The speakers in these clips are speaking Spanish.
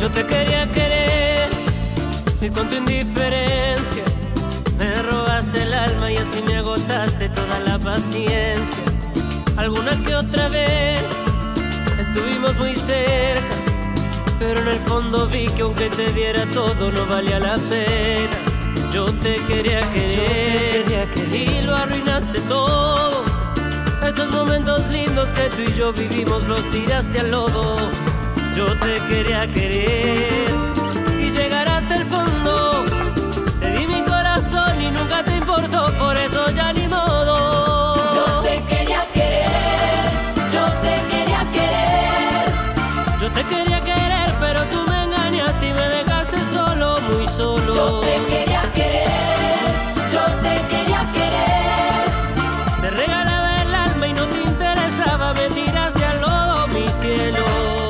Yo te quería querer y con tu indiferencia me robaste el alma y así me agotaste toda la paciencia. Alguna que otra vez estuvimos muy cerca, pero en el fondo vi que aunque te diera todo no valía la pena. Yo te quería querer y lo arruinaste todo. Esos momentos lindos que tú y yo vivimos los tiraste al lodo. Yo te quería querer y llegar hasta el fondo. Te di mi corazón y nunca te importó, por eso ya ni modo. Yo te quería querer, yo te quería querer. Yo te quería querer, pero tú me engañaste y me dejaste solo, muy solo. Yo te quería querer, yo te quería querer. Te regalaba el alma y no te interesaba, me tiraste al lodo, mi cielo.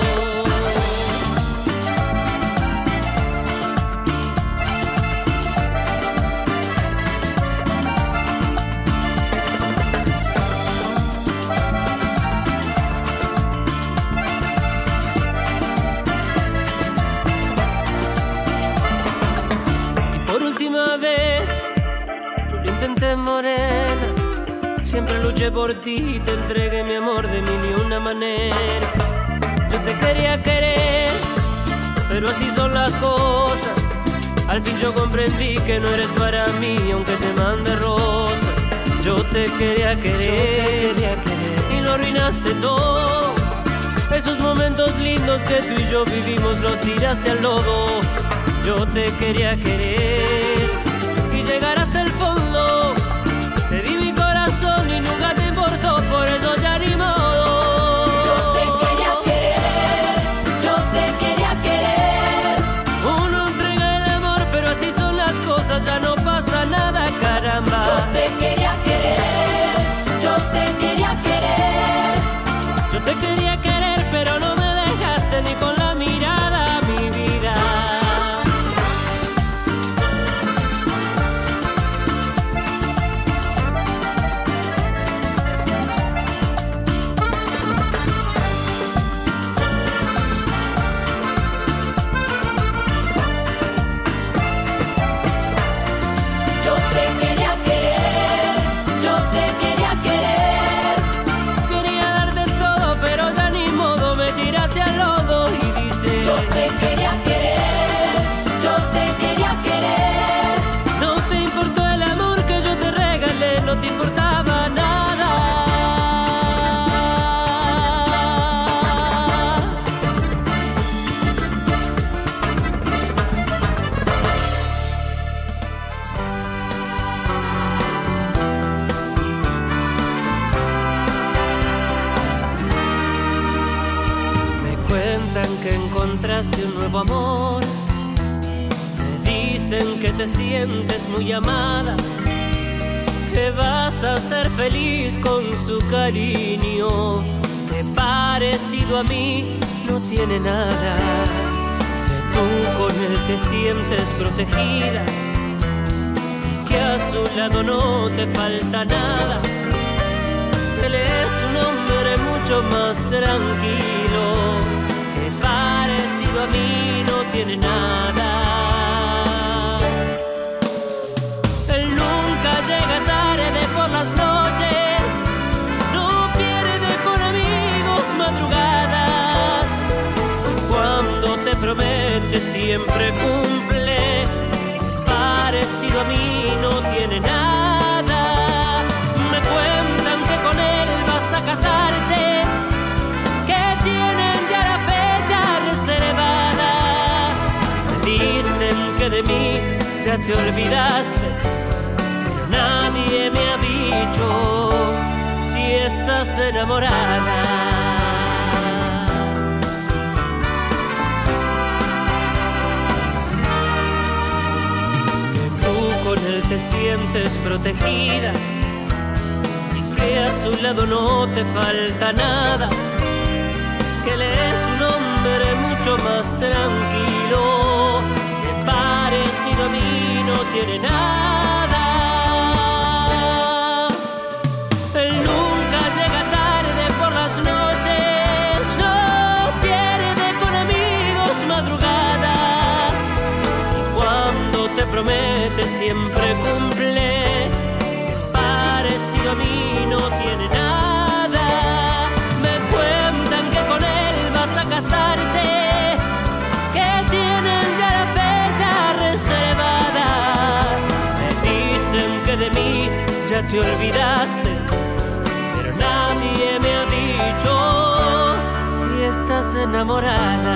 Vez yo lo intenté, morena, siempre luché por ti y te entregué mi amor de mil y una manera. Yo te quería querer, pero así son las cosas. Al fin yo comprendí que no eres para mí, aunque te mande rosas. Yo te quería querer y lo arruinaste todo. Esos momentos lindos que tú y yo vivimos los tiraste al lodo. Yo te quería querer y llegar hasta el fondo. Te di mi corazón y nunca te importó, por eso ya ni modo. Yo te quería querer, yo te quería querer. Uno entrega el amor, pero así son las cosas, ya no pasa nada, caramba. Yo te quería querer, yo te quería querer. Yo te quería querer, pero no me dejaste ni con la mirada, mi vida. Yo te quería querer, yo te quería querer. Quería darte todo, pero ya ni modo, me tiraste al lodo y dice: Yo te quería querer, yo te quería querer. no te importó el amor que yo te regalé, no te importaba nada. Me cuentan que encontraste un nuevo amor. Me dicen que te sientes muy amada, que vas a ser feliz con su cariño, que parecido a mí no tiene nada, que tú con él te sientes protegida, que a su lado no te falta nada. Él es un hombre mucho más tranquilo, que parecido a mí no tiene nada. Él nunca llega tarde por las noches, no pierde con amigos madrugadas. Cuando te promete siempre cumple, parecido a mí no tiene nada. Me cuentan que con él vas a casarte, que tienen ya la fecha reservada. Dicen que de mí ya te olvidaste, pero nadie me ha dicho si estás enamorada. Que tú con él te sientes protegida, que a su lado no te falta nada, que él es un hombre mucho más tranquilo, que parecido a mí no tiene nada. Él nunca llega tarde por las noches, no pierde con amigos madrugadas. te promete siempre cumple. Parecido a mí no tiene nada. Me cuentan que con él vas a casarte, que tienen ya la fecha reservada. Me dicen que de mí ya te olvidaste, pero nadie me ha dicho si estás enamorada.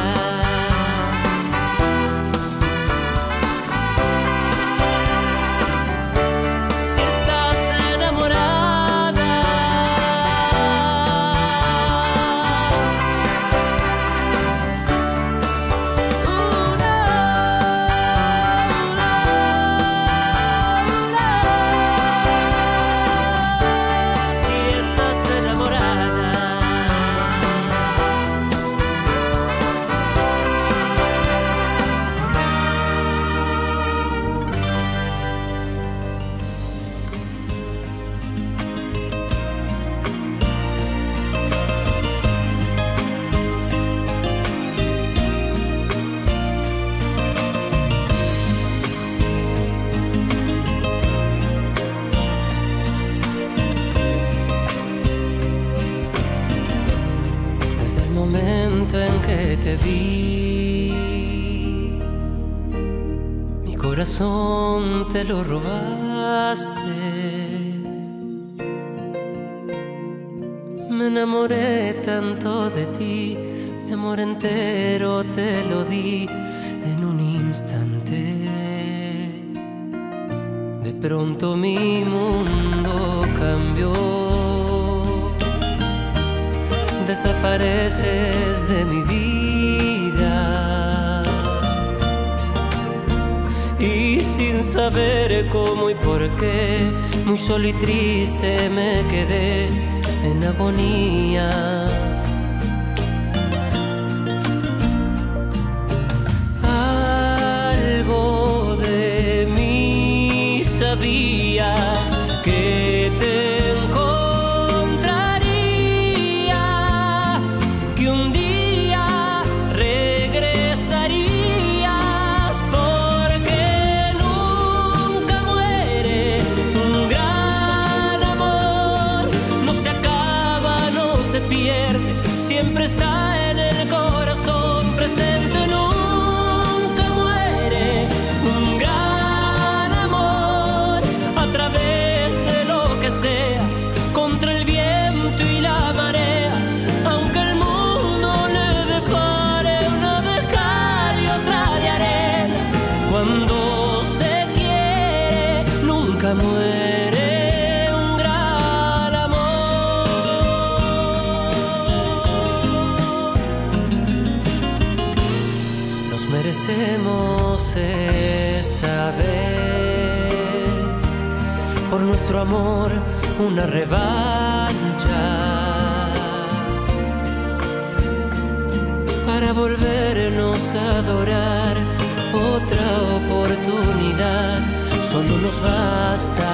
En que te vi, mi corazón te lo robaste. Me enamoré tanto de ti, mi amor entero te lo di en un instante. De pronto mi mundo cambió. Desapareces de mi vida y sin saber cómo y por qué, muy solo y triste me quedé en agonía. Algo de mí sabía que te siempre está en el corazón presente, nunca muere. Un gran amor a través de lo que sea, contra el viento y la marea, aunque el mundo le depare una de cal y otra de arena. Cuando se quiere nunca muere. Merecemos esta vez por nuestro amor una revancha, para volvernos a adorar. Otra oportunidad solo nos basta.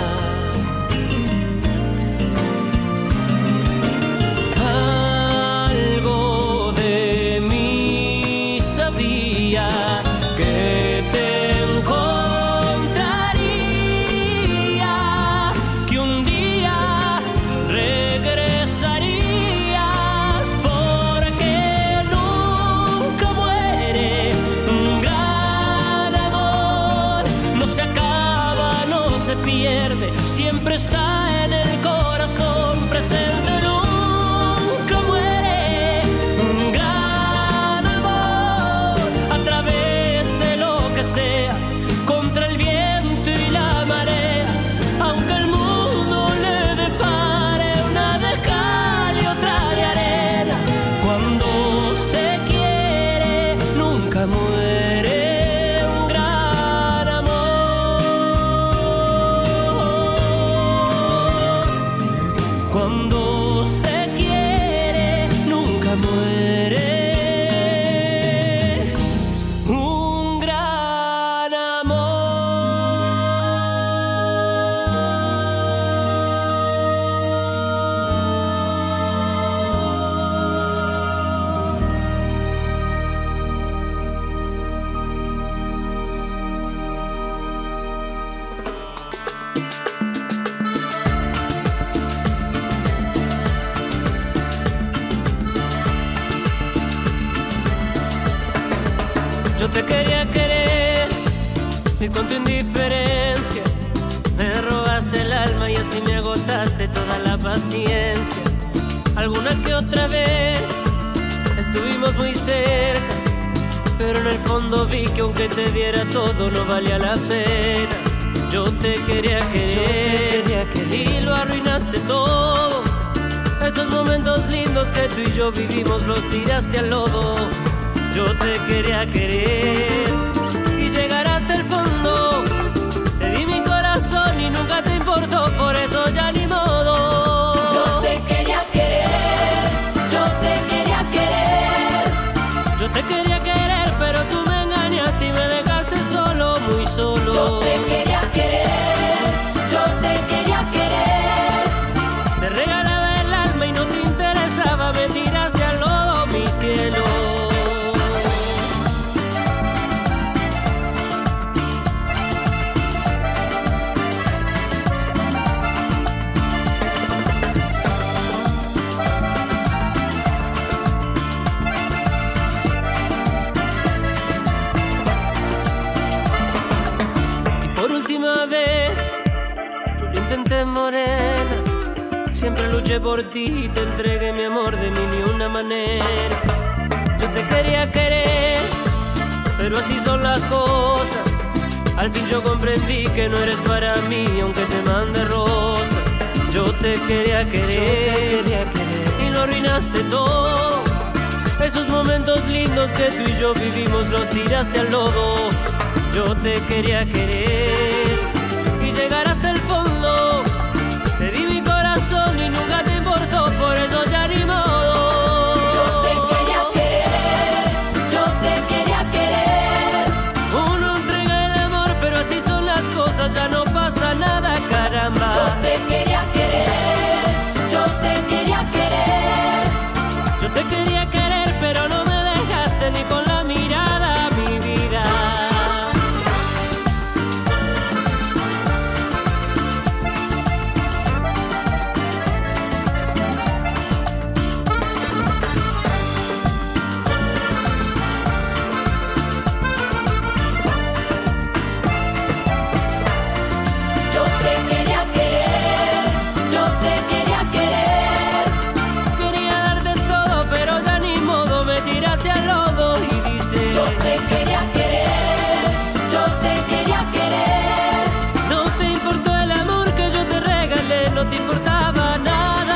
Que te encontraría, que un día regresarías, porque nunca muere. Un gran amor no se acaba, no se pierde, siempre está en el corazón presente, nunca muere. Un gran amor a través de lo que sea, contra el viento y la marea, aunque el mundo le depare una de cal y otra de arena. Cuando se quiere nunca muere. Un gran amor cuando te quería querer y con tu indiferencia me robaste el alma y así me agotaste toda la paciencia. Alguna que otra vez estuvimos muy cerca, pero en el fondo vi que aunque te diera todo no valía la pena. Yo te quería querer y lo arruinaste todo. Esos momentos lindos que tú y yo vivimos los tiraste al lodo. Yo te quería querer y llegar hasta el fondo. Te di mi corazón y nunca te importó, por eso ya ni modo. Yo te quería querer, yo te quería querer. Yo te quería querer, pero tú me engañaste y me dejaste solo, muy solo. Yo te quería querer, yo te quería querer. Te regalaba el alma y no te interesaba, me tiraste al lodo, mi cielo. Vez yo lo intenté, morena, siempre luché por ti y te entregué mi amor de mil y una manera. Yo te quería querer, pero así son las cosas. Al fin yo comprendí que no eres para mí, aunque te mande rosas. Yo te quería querer y lo arruinaste todo. Esos momentos lindos que tú y yo vivimos los tiraste al lodo. Yo te quería querer y llegar hasta el fondo. Te di mi corazón y nunca te importó, por eso ya ni modo. Yo te quería querer, yo te quería querer. Uno entrega el amor, pero así son las cosas, ya no pasa nada, caramba. Yo te quería querer, yo te quería querer. Yo te quería querer, pero no me dejaste ni con la mirada, mi vida. Yo te quería querer, yo te quería querer. Quería darte todo, pero ya ni modo, me tiraste al lodo y dices: Yo te quería querer, yo te quería querer. no te importó el amor que yo te regalé, no te importaba nada.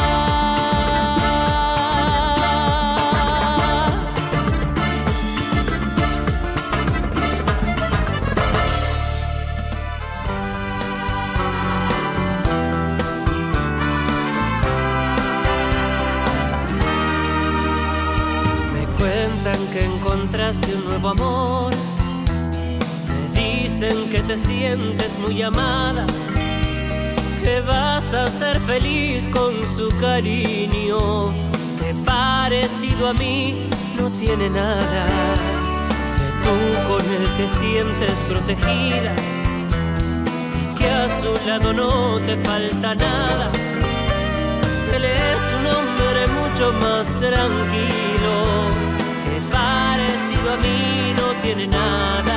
Me cuentan que encontraste un nuevo amor. Me dicen que te sientes muy amada, que vas a ser feliz con su cariño, que parecido a mí no tiene nada, que tú con él te sientes protegida y que a su lado no te falta nada. Él es un hombre mucho más tranquilo, que parecido a mí no tiene nada.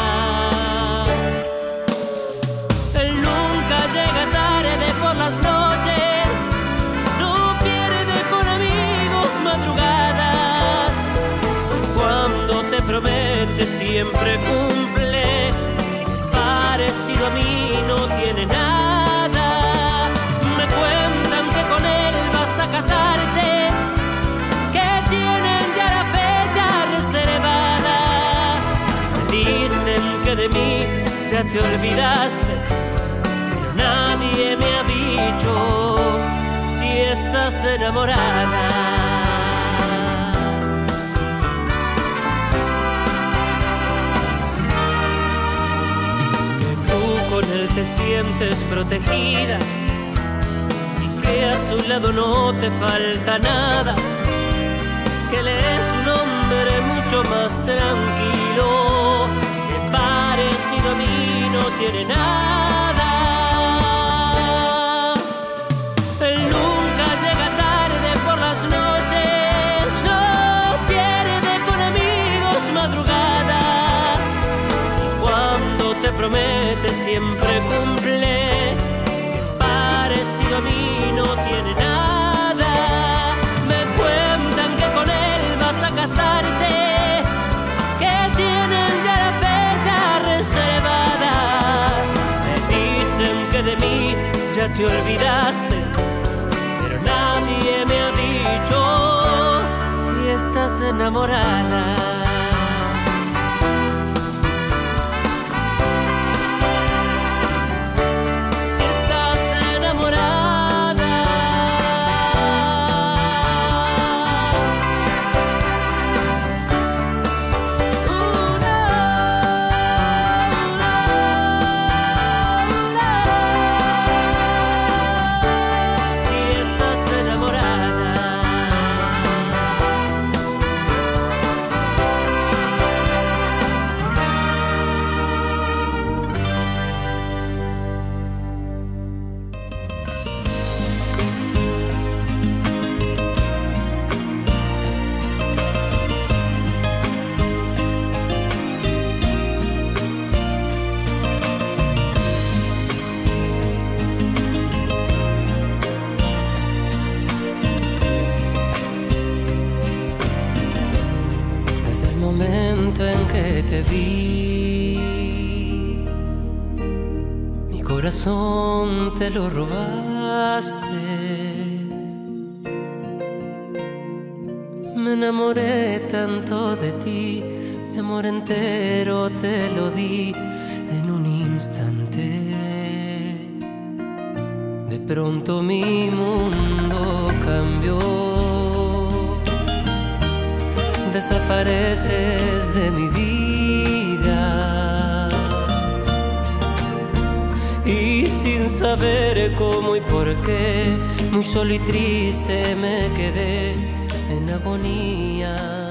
Él nunca llega tarde por las noches, no pierde con amigos madrugadas. Cuando te promete siempre cumple, parecido a mí no tiene nada. Me cuentan que con él vas a casarte, que tienen ya la fecha reservada. Dicen que de mí ya te olvidaste, pero nadie me ha dicho si estás enamorada. Que tú con él te sientes protegida y que a su lado no te falta nada, que él es un hombre mucho más tranquilo, que parecido a mí no tiene nada. Él nunca llega tarde por las noches, no pierde con amigos madrugadas. promete siempre cumple, que parecido a mí no tiene nada. Me cuentan que con él vas a casarte, que tienen ya la fecha reservada. Me dicen que de mí ya te olvidaste, pero nadie me ha dicho si estás enamorada. En que te vi, mi corazón te lo robaste. Me enamoré tanto de ti, mi amor entero te lo di en un instante. De pronto mi mundo cambió, desapareces de mi vida y sin saber cómo y por qué, muy solo y triste me quedé en agonía.